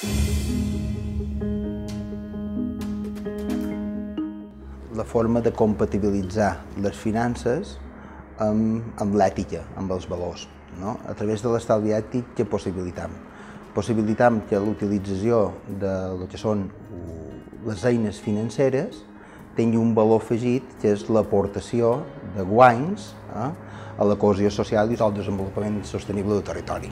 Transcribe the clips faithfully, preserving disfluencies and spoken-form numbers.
La forma de compatibilitzar les finances amb, amb l'ètica, amb els valors. No? A través de l'estalvi ètic, què possibilitam? Possibilitam que l'utilització del que són les eines financeres tingui un valor afegit, que és l'aportació de guanys eh, a la cohesió social i al desenvolupament sostenible del territori.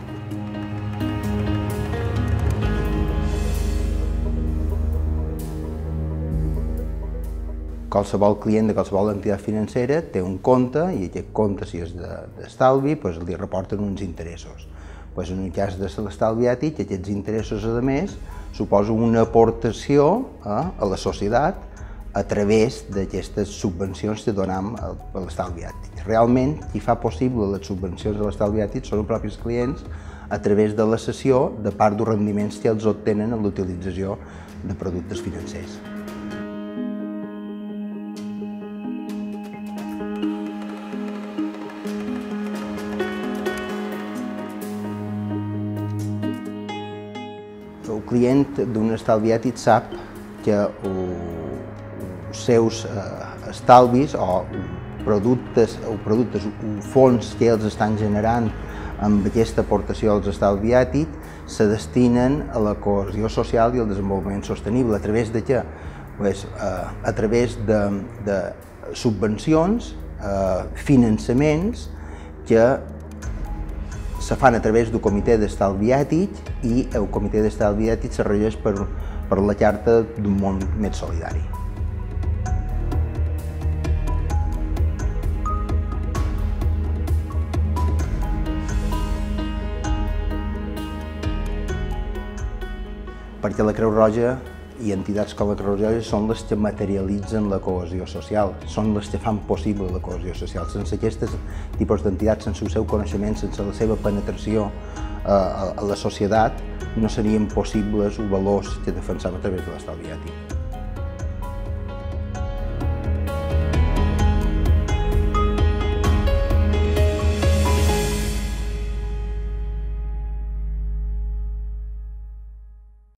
Qualsevol client de qualsevol entitat financera té un compte i aquest compte, si és d'estalvi, doncs li reporten uns interessos. Doncs en el cas de l'estalvi ètic, aquests interessos, a més, suposen una aportació eh, a la societat a través d'aquestes subvencions que donem a l'estalvi ètic. Realment, qui fa possible les subvencions de l'estalvi ètic són els propis clients a través de la cessió de part dels rendiments que els obtenen en l'utilització de productes financers. El client d'un estalvi ètic sap que els seus estalvis o productes o productes o fons que ells estan generant amb aquesta aportació als estalvi ètic se destinen a la cohesió social i al desenvolupament sostenible. A través de què? Pues, a través de, de subvencions, finançaments que se fan a través del comitè d'estalvi ètic i el comitè d'estalvi ètic se regeix per, per la Carta d'un món més solidari. Perquè la Creu Roja i entitats com la Creu Roja són les que materialitzen la cohesió social, són les que fan possible la cohesió social. Sense aquests tipus d'entitats, sense el seu coneixement, sense la seva penetració a la societat, no serien possibles els valors que defensem a través de l'estalvi ètic.